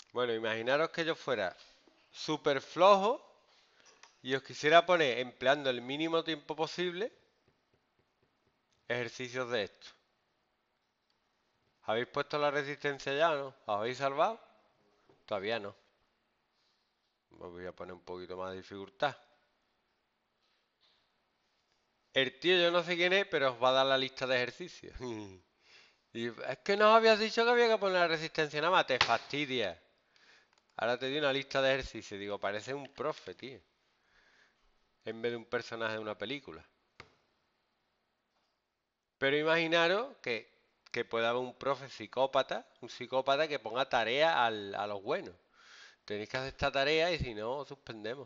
Bueno, imaginaros que yo fuera súper flojo y os quisiera poner, empleando el mínimo tiempo posible, ejercicios de esto. ¿Habéis puesto la resistencia ya o no? ¿Os habéis salvado? Todavía no. Os voy a poner un poquito más de dificultad. El tío yo no sé quién es, pero os va a dar la lista de ejercicios. Y es que nos habías dicho que había que poner la resistencia nada más, te fastidia. Ahora te di una lista de ejercicios. Digo, parece un profe, tío. En vez de un personaje de una película. Pero imaginaros que pueda haber un profe psicópata, un psicópata que ponga tarea a los buenos. Tenéis que hacer esta tarea y si no, os suspendemos.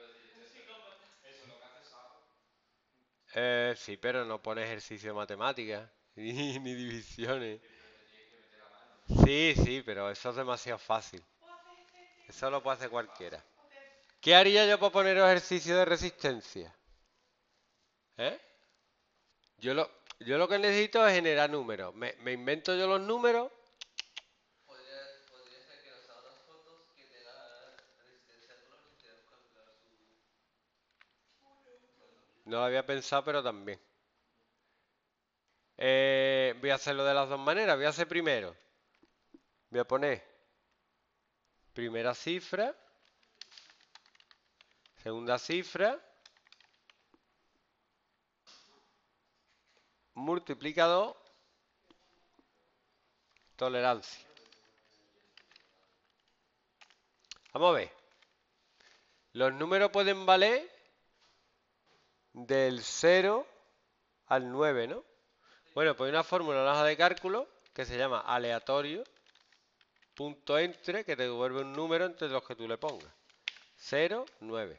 Sí, pero no pone ejercicio de matemáticas, ni divisiones. Sí, sí, pero eso es demasiado fácil. Eso lo puede hacer cualquiera. ¿Qué haría yo para poner ejercicio de resistencia? ¿Eh? Yo lo, yo lo que necesito es generar números. Me invento yo los números. Podría ser que nos haga unas fotos que tenga la resistencia de colores y podríamos calcular su... No lo había pensado, pero también. Voy a hacerlo de las dos maneras. Voy a hacer primero. Voy a poner primera cifra, segunda cifra, multiplicador, tolerancia. Vamos a ver. Los números pueden valer del 0 al 9, ¿no? Bueno, pues hay una fórmula en la hoja de cálculo que se llama aleatorio, punto entre, que te devuelve un número entre los que tú le pongas. 0, 9.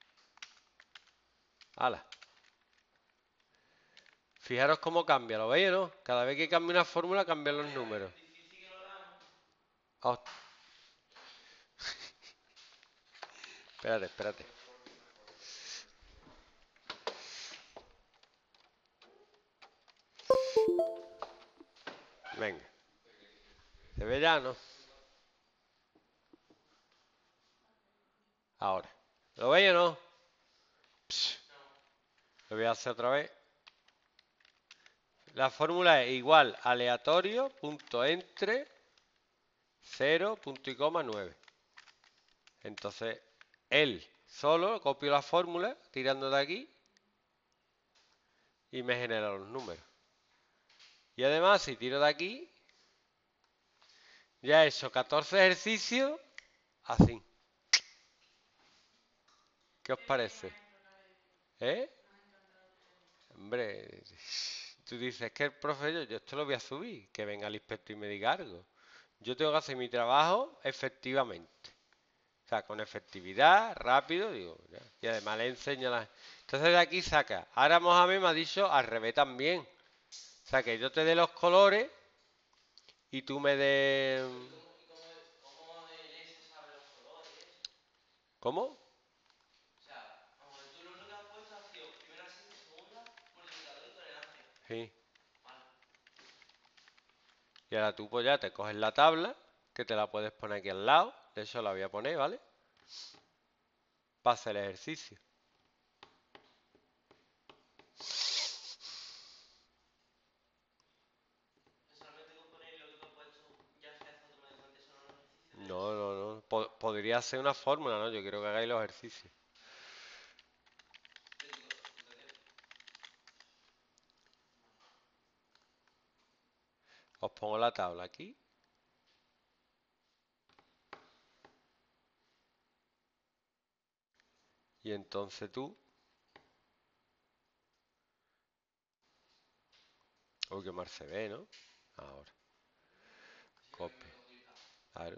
Hala. Fijaros cómo cambia, ¿lo veis o no? Cada vez que cambia una fórmula cambian los números. Difícil que lo hagamos. Oh, espérate, espérate. Venga. ¿Se ve ya, no? Ahora. ¿Lo veis o no? Psh, lo voy a hacer otra vez. La fórmula es igual aleatorio, punto entre, 0, punto y coma, 9. Entonces, él solo copio la fórmula tirando de aquí y me genera los números. Y además, si tiro de aquí, ya he hecho 14 ejercicios así. ¿Qué os parece? ¿Eh? Hombre, tú dices que el profe, yo esto lo voy a subir, que venga el inspector y me diga algo. Yo tengo que hacer mi trabajo efectivamente. O sea, con efectividad, rápido, digo, ya. Y además le enseño las... Entonces de aquí saca. Ahora Mohamed me ha dicho al revés también. O sea, que yo te dé los colores y tú me des... ¿Cómo el este sabe los colores y eso? ¿Cómo? O sea, vamos a ver, tú lo único que has puesto ha sido primera cifra, segunda, multiplicador y tolerancia. Sí. Vale. Y ahora tú pues ya te coges la tabla, que te la puedes poner aquí al lado. De hecho la voy a poner, ¿vale? Para hacer el ejercicio. Solamente con poner lo que tú has puesto ya se hace automáticamente solo los ejercicios de No, eso. no, no. Podría ser una fórmula, ¿no? Yo quiero que hagáis los ejercicios. Yo digo, entonces, Os pongo la tabla aquí. Y entonces tú... Uy, qué mal se ve, ¿no? Ahora. sí, porque Copia. me cogí el cable. Claro.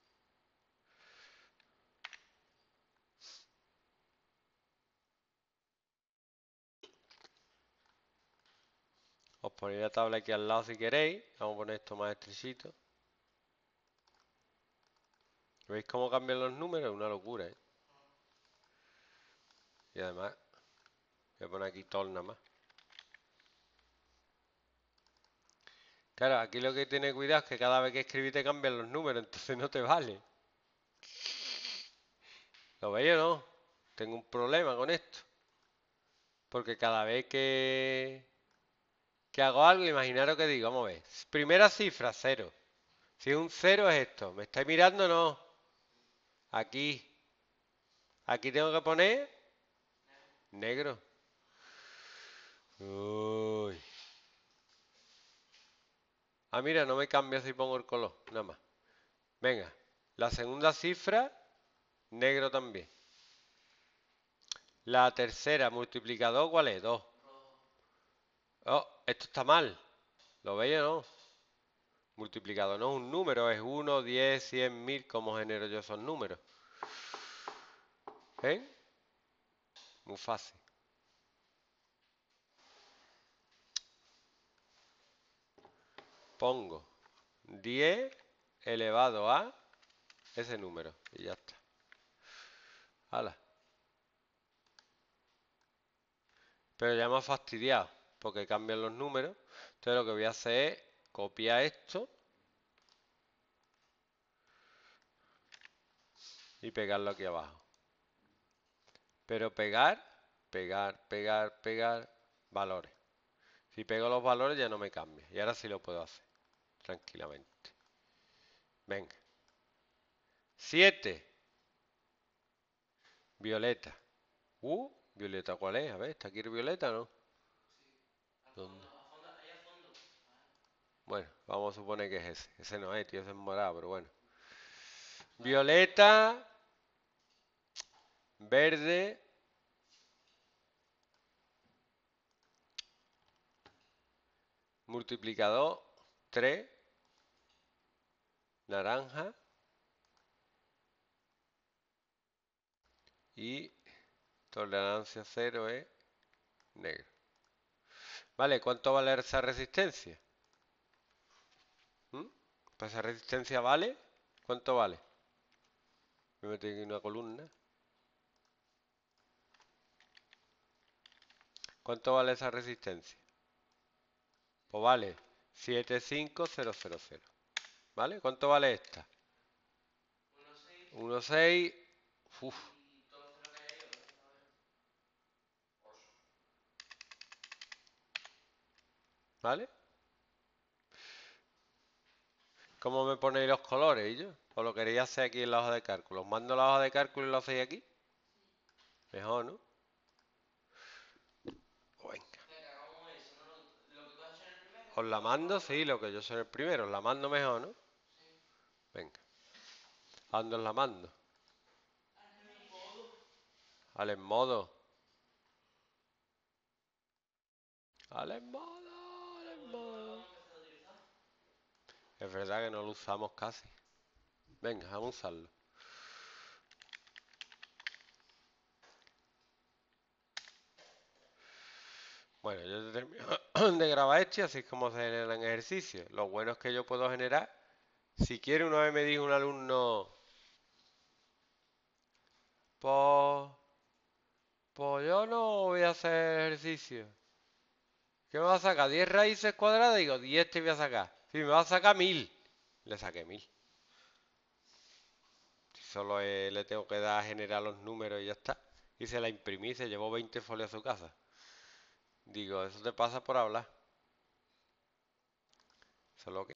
Os ponéis la tabla aquí al lado si queréis. Vamos a poner esto más estrechito. ¿Veis cómo cambian los números? Una locura, ¿eh? Y además, voy a poner aquí todo nada más. Claro, aquí lo que tiene cuidado es que cada vez que escribís te cambian los números, entonces no te vale. ¿Lo veis o no? Tengo un problema con esto. Porque cada vez que hago algo, imaginaros que digo, vamos a ver. Primera cifra, 0. Si es un 0 es esto. ¿Me estáis mirando o no? Aquí. Aquí tengo que poner negro. Uy. Ah, mira, no me cambia si pongo el color, nada más. Venga, la segunda cifra, negro también. La tercera, multiplicador, ¿cuál es? 2. Oh, esto está mal. ¿Lo veis o no? Multiplicador no es un número, es 1, 10, 100, 1000. ¿Cómo genero yo esos números? ¿Eh? Muy fácil. Pongo 10 elevado a ese número y ya está. ¡Hala! Pero ya me ha fastidiado porque cambian los números. Entonces lo que voy a hacer es copiar esto y pegarlo aquí abajo. Pero pegar, pegar valores. Si pego los valores ya no me cambia. Y ahora sí lo puedo hacer tranquilamente. Venga. 7. Violeta. Violeta, ¿cuál es? A ver, ¿está aquí el violeta o no? ¿Dónde? Ahí a fondo. Bueno, vamos a suponer que es ese. Ese no es, tío, ese es morado, pero bueno. Violeta, verde, multiplicador 3, naranja y tolerancia 0 es negro. Vale, ¿cuánto vale esa resistencia? Pues esa resistencia vale, ¿cuánto vale? Me meto aquí una columna. ¿Cuánto vale esa resistencia? Pues vale 75000. ¿Vale? ¿Cuánto vale esta? 1,6. 1,6. Uf, Y todo lo que hay ahí, a ver. 8. ¿vale? ¿Cómo me ponéis los colores, yo? ¿O lo queréis hacer aquí en la hoja de cálculo? ¿Os mando la hoja de cálculo y lo hacéis aquí? Mejor, ¿no? Venga. Venga, hagamos eso. Lo que tú has hecho en el primero. Os la mando, sí, lo que yo soy el primero. Os la mando mejor, ¿no? Sí. Venga. ¿A dónde os la mando? En modo. Al en modo. Al en modo, al en modo. Es verdad que no lo usamos casi. Venga, vamos a usarlo. Bueno, yo termino de grabar esto y así es como se generan ejercicios. Lo bueno es que yo puedo generar. Si quiere, una vez me dijo un alumno, pues, pues yo no voy a hacer ejercicio. ¿Qué me va a sacar? ¿10 raíces cuadradas? Digo, 10 te voy a sacar. Sí, me va a sacar 1000. Le saqué 1000. Solo le tengo que dar a generar los números y ya está. Y se la imprimí, se llevó 20 folios a su casa. Digo, eso te pasa por hablar. Solo que